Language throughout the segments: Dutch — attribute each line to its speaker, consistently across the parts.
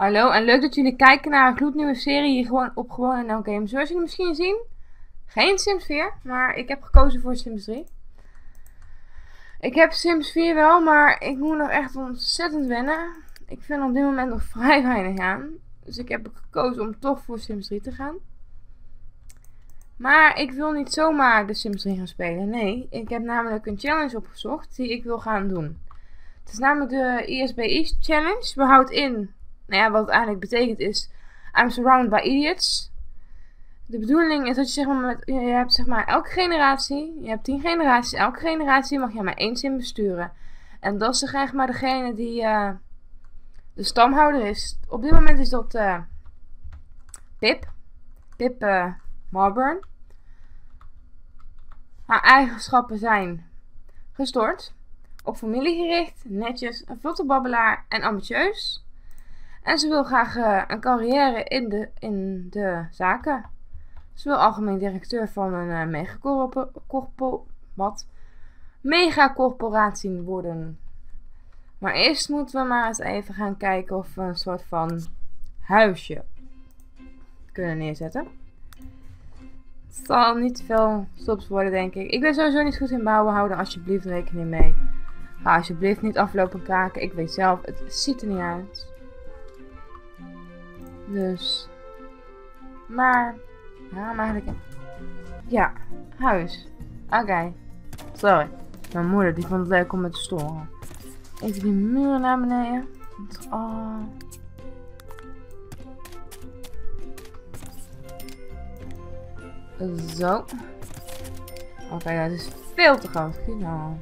Speaker 1: Hallo en leuk dat jullie kijken naar een gloednieuwe serie hier gewoon op Gewoon NL Games. Zoals jullie misschien zien, geen Sims 4, maar ik heb gekozen voor Sims 3. Ik heb Sims 4 wel, maar ik moet nog echt ontzettend wennen. Ik vind op dit moment nog vrij weinig aan. Dus ik heb gekozen om toch voor Sims 3 te gaan. Maar ik wil niet zomaar de Sims 3 gaan spelen. Nee, ik heb namelijk een challenge opgezocht die ik wil gaan doen. Het is namelijk de ISBI Challenge. We houden in, nou ja, wat het eigenlijk betekent is, I'm surrounded by idiots. De bedoeling is dat je zeg maar, je hebt zeg maar elke generatie, je hebt 10 generaties, elke generatie mag je maar 1 sim besturen. En dat is zeg maar degene die de stamhouder is. Op dit moment is dat Pip Marburn. Haar eigenschappen zijn gestoord, op familie gericht, netjes, een vlotte babbelaar en ambitieus. En ze wil graag een carrière in de zaken. Ze wil algemeen directeur van een megacorporatie worden. Maar eerst moeten we maar eens even gaan kijken of we een soort van huisje kunnen neerzetten. Het zal niet veel stops worden, denk ik. Ik ben sowieso niet goed in bouwen. Hou er alsjeblieft rekening mee. Ga alsjeblieft niet aflopen kraken. Ik weet zelf, het ziet er niet uit. Dus. Maar. Ja, eigenlijk. Ja, huis. Oké. Sorry. Mijn moeder die vond het leuk om me te storen. Even die muren naar beneden. Oh. Zo. Oké, dat is veel te groot. Kijk nou.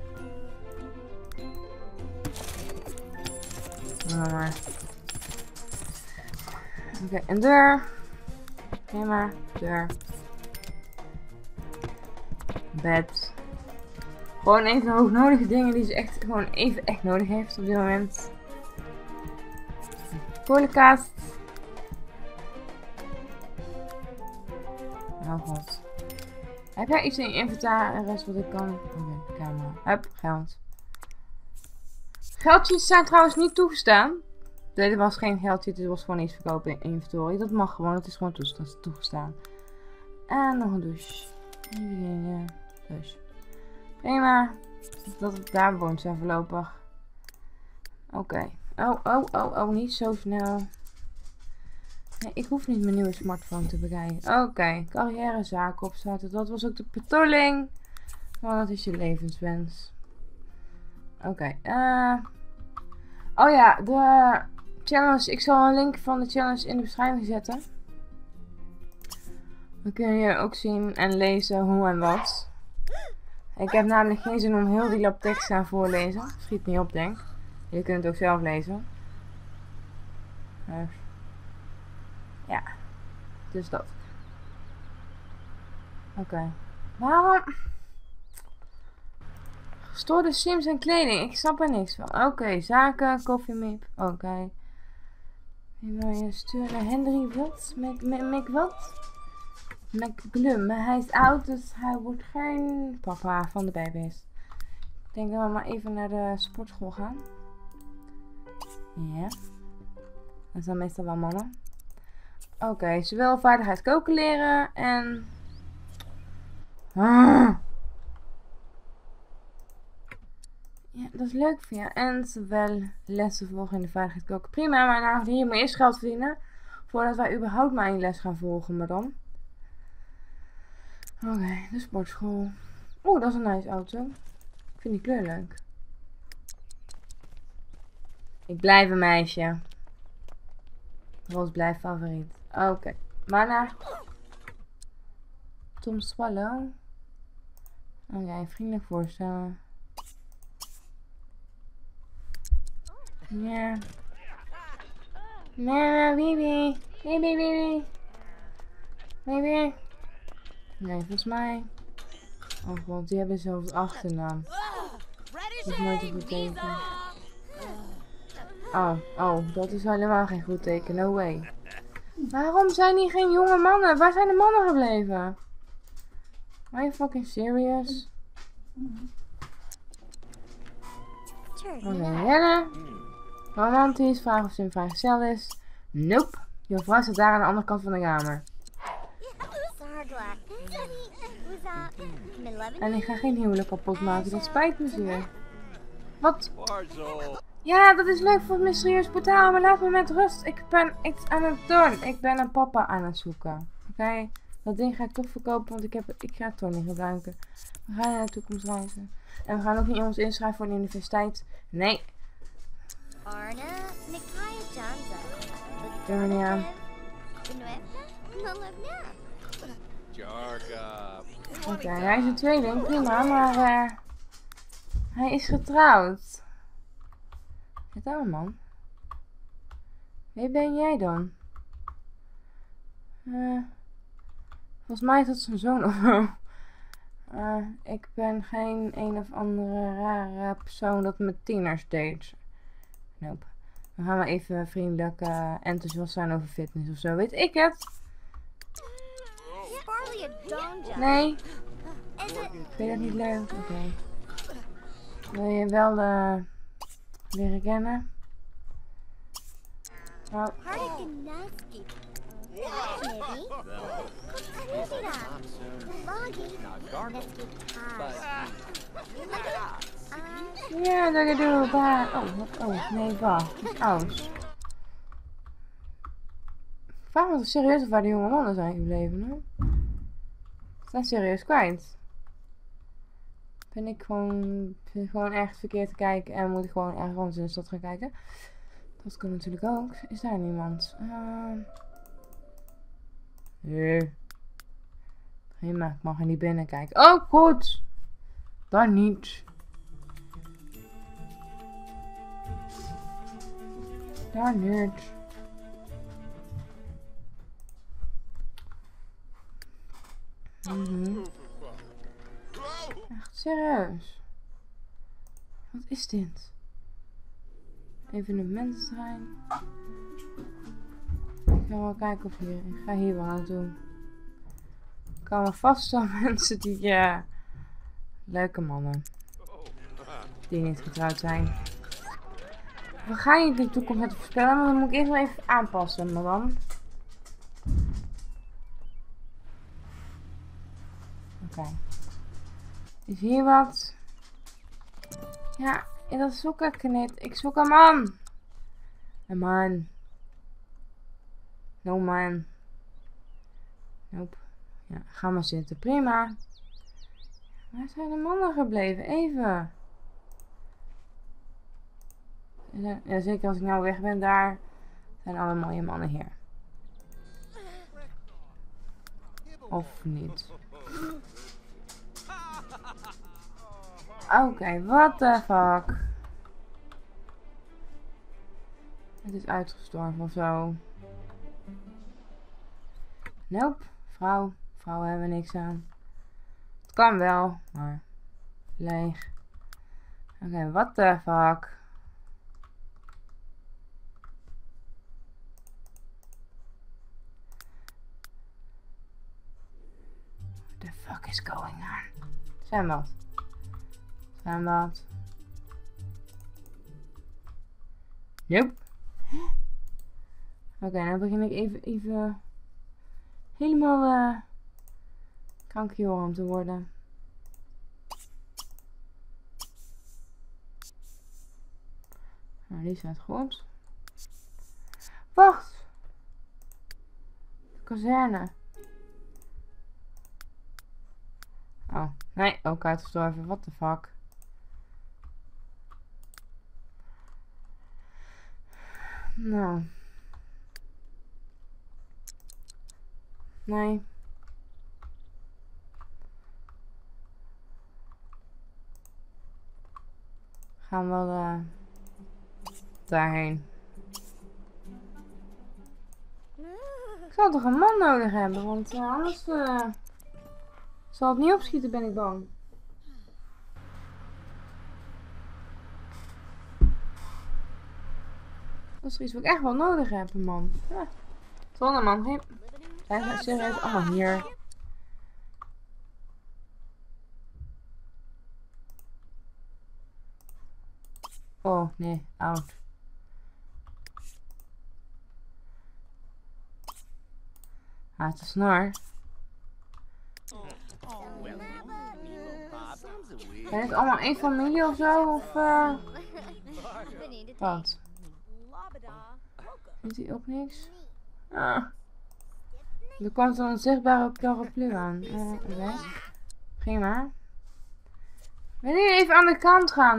Speaker 1: Oké, een deur. Oké, maar deur. Bed. Gewoon even de hoognodige dingen die ze echt gewoon even echt nodig heeft op dit moment. Kolenkast. Oh god. Heb jij iets in je inventaris wat ik kan? Oké, camera. Hup, geld. Geldjes zijn trouwens niet toegestaan. Dit was geen geldje, dit was gewoon iets verkopen in inventory. Dat mag gewoon, het is gewoon toegestaan. En nog een douche. Even douche. Prima. Dat daar woont ze voorlopig. Oké. Oh, niet zo snel. Nee, ik hoef niet mijn nieuwe smartphone te bekijken. Oké, carrièrezaak opstarten. Dat was ook de bedoeling. Maar dat is je levenswens. Oké. Oh ja, de challenge. Ik zal een link van de challenge in de beschrijving zetten. Dan kun je ook zien en lezen hoe en wat. Ik heb namelijk geen zin om heel die lap tekst te gaan voorlezen. Schiet niet op, denk. Jullie kunnen het ook zelf lezen. Ja, dus dat. Oké. Waarom? Gestoorde sims en kleding. Ik snap er niks van. Oké, zaken, koffiemip. Oké. Wie wil je sturen naar Henry wat? Wat? McBlum. Hij is oud, dus hij wordt geen papa van de baby's. Ik denk dat we maar even naar de sportschool gaan. Ja. Dat zijn meestal wel mannen. Oké, ze wil vaardigheid koken leren en... Ja, dat is leuk voor je. En ze wil lessen volgen in de vaardigheid koken. Prima, maar nou, hier moet je eerst geld verdienen. Voordat wij überhaupt maar een les gaan volgen, madame. Oké, de sportschool. Oeh, dat is een nice auto. Ik vind die kleur leuk. Ik blijf een meisje. Roos blijft favoriet. Oké, maar naar Tom Swallow. Oké, vriendelijk voorstellen. Ja. Nee, baby. Baby. Baby. Nee, volgens mij. Oh god, die hebben zelfs achternaam. Dat is nooit een goed teken. Oh, dat is helemaal geen goed teken. No way. Waarom zijn hier geen jonge mannen? Waar zijn de mannen gebleven? Are you fucking serious? Oké, rennen. Romantisch, vraag of ze een vrijgezel is. Nope. Je vrouw staat daar aan de andere kant van de kamer. En ik ga geen huwelijk kapot maken. Dat spijt me zeer. Wat? Ja, dat is leuk voor het mysterieus portaal. Maar laat me met rust. Ik ben iets aan het doen. Ik ben een papa aan het zoeken. Oké? Dat ding ga ik toch verkopen. Want ik ga het toch niet gebruiken. We gaan naar de toekomst reizen. En we gaan ook niet ons inschrijven voor de universiteit. Nee. Jania. Oké, hij is een tweeling. Prima, maar hij is getrouwd. Zit daar, man. Wie ben jij dan? Volgens mij is dat zijn zoon of zo. Ik ben geen een of andere rare persoon dat met tieners date. Nope. Dan gaan we even vriendelijk enthousiast zijn over fitness of zo. Weet ik het? Nee. Vind je dat niet leuk? Oké. Wil je wel leren kennen? Oh. Ja, dat doe ik daar. Oh, nee, wacht. Oud. Ik vraag me toch serieus of waar de jonge mannen zijn gebleven, hè? Ze zijn serieus kwijt. Ben ik gewoon echt verkeerd te kijken en moet ik gewoon ergens in de stad gaan kijken? Dat kan natuurlijk ook. Is daar niemand? Nee. Prima, ik mag er niet binnen kijken. Oh, goed! Dan niet. Daar niet. Echt serieus. Wat is dit? Evenementterrein. Ik ga wel kijken of hier. Ik ga hier wel naartoe. Er komen vast wel mensen die leuke mannen. Die niet getrouwd zijn. We gaan je de toekomst net voorspellen, maar dan moet ik eerst wel even aanpassen, maar dan. Oké. Is hier wat? Ja, dat zoek ik niet. Ik zoek een man. Een man. No man. Nope. Ja, ga maar zitten. Prima. Waar zijn de mannen gebleven? Even. Ja, zeker als ik nou weg ben daar. Zijn alle mooie mannen hier. Of niet. Oké, what the fuck. Het is uitgestorven of zo. Nope. Vrouwen hebben niks aan. Het kan wel, maar leeg. Oké, what the fuck. What the fuck is going on? Zwembad. Zwembad. Nope. Oké, dan begin ik even helemaal krankjoren te worden. Nou, die staat goed. Wacht! Kazerne. Oh, nee, ook uitgestorven. What the fuck. Nou. Nee. Gaan we wel daarheen. Ik zal toch een man nodig hebben, want anders zal het niet opschieten, ben ik bang. Dat is er iets wat ik echt wel nodig heb, een man. Ja. Volgende man, zijn ze serieus allemaal hier? Oh, nee, oud. Ah, het is snor. Zijn het allemaal één familie of zo? Of wat? Ziet hij ook niks? Ah. Er komt een onzichtbare paraplu aan. Oké. Prima. Wil je even aan de kant gaan?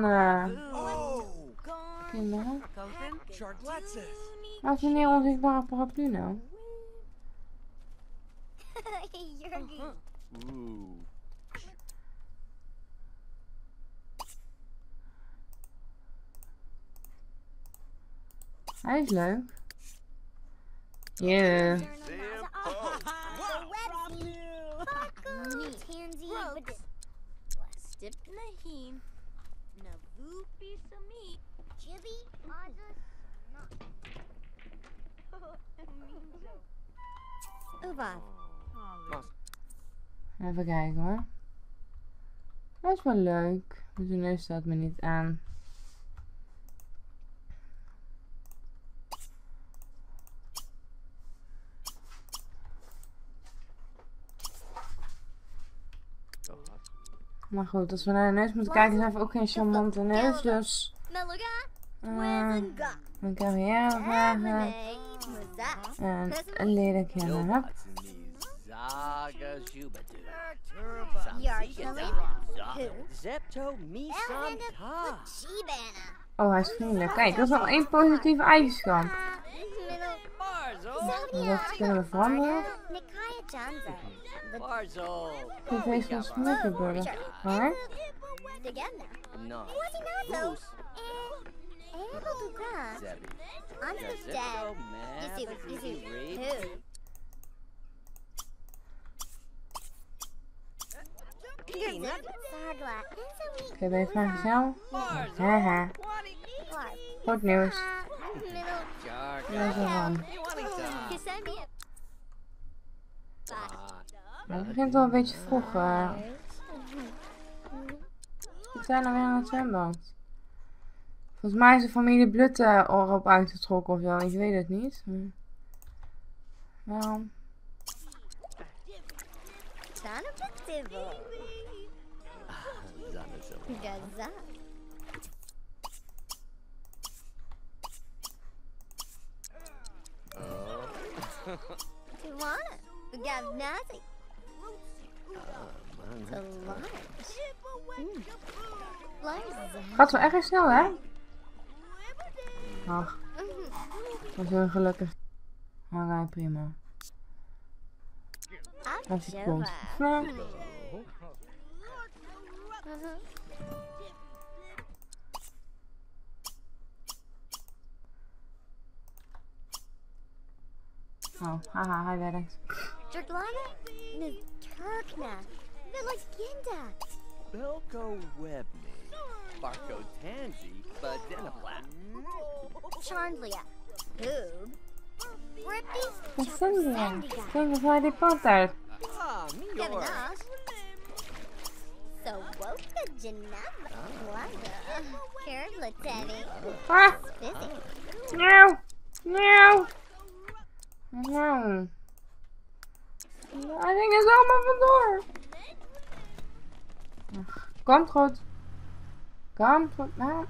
Speaker 1: Kinderen. Waar is meneer onzichtbare paraplu nou? Hij is leuk. Yeah. Even kijken hoor. Dat is wel leuk. Maar zijn neus staat me niet aan. Maar goed, als we naar de neus moeten kijken, zijn we ook geen charmante neus, dus... een carrière vragen. En leren kennen, hup. Oh, hij is vriendelijk. Kijk, dat is al één positieve eigenschap. Dat kunnen we veranderen. PV's van Smokkerburger. Waar? Oké, ben je vrijgezel? Haha. Goed nieuws. Dat is ervan. Het begint wel een beetje vroeg. We zijn nou weer aan het zwembad. Volgens mij is de familie Blutte erop uitgetrokken of zo. Ik weet het niet. Waarom? Gaat wel echt snel, hè? Ach, dat is heel gelukkig. Alright, prima. Als het komt. Oh, haha, hij werkt.
Speaker 2: Belko Webney, Barco Tansy, Badenaplat.
Speaker 3: Charndlia, Boob, Rippy,
Speaker 1: Wat vind je? Kijk eens naar die pot uit.
Speaker 3: Kevin Nash, So Woka Janama, Wanda, Carla Teddy,
Speaker 1: Ah!
Speaker 3: Fizzy,
Speaker 1: Nieuw! Nieuw! Nou. Hij ging er zomaar vandoor. Ach, komt goed. Komt goed. Nou.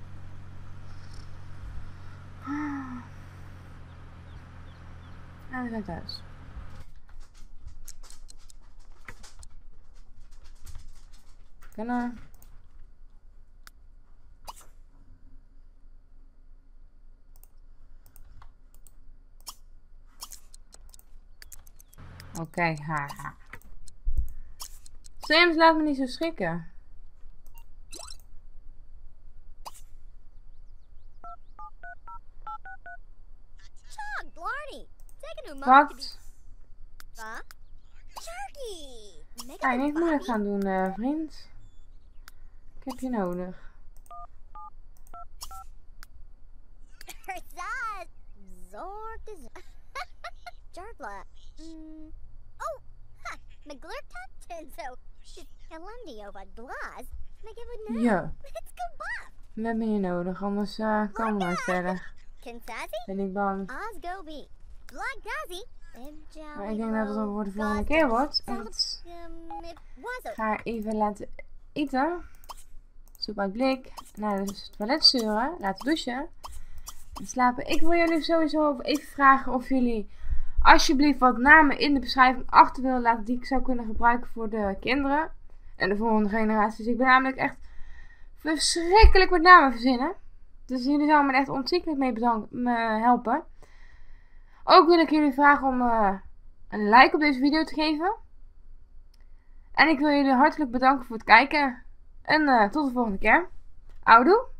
Speaker 1: En we zijn thuis. Kunnen. Oké, haha. Sims, laat me niet zo schrikken. Wat? Ga je niet moeilijk gaan doen, vriend. Ik heb je nodig. Ja. We hebben je nodig, anders komen we nooit verder. Ben ik bang. Maar ik denk dat het voor de volgende keer wordt. En dat ga even laten eten. Soep uit blik. Naar het toilet sturen. Laten douchen. En slapen. Ik wil jullie sowieso even vragen of jullie alsjeblieft wat namen in de beschrijving achter willen laten die ik zou kunnen gebruiken voor de kinderen. En de volgende generatie. Dus ik ben namelijk echt verschrikkelijk met namen verzinnen. Dus jullie zouden me echt ontzettend mee helpen. Ook wil ik jullie vragen om een like op deze video te geven. En ik wil jullie hartelijk bedanken voor het kijken. En tot de volgende keer. Houdoe!